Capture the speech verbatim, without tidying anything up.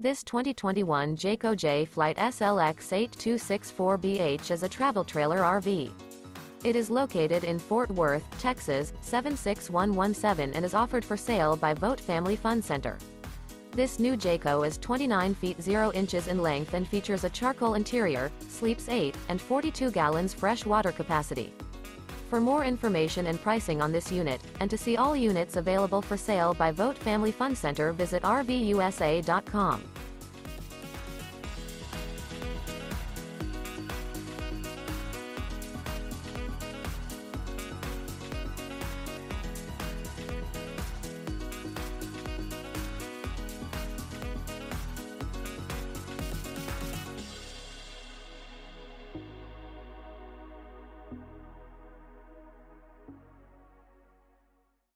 This twenty twenty-one Jayco Jay Flight S L X eight two six four B H is a travel trailer R V. It is located in Fort Worth, Texas, seven six one one seven and is offered for sale by Vogt Family Fun Center. This new Jayco is twenty-nine feet zero inches in length and features a charcoal interior, sleeps eight, and forty-two gallons fresh water capacity. For more information and pricing on this unit, and to see all units available for sale by Vogt Family Fun Center, visit R V U S A dot com.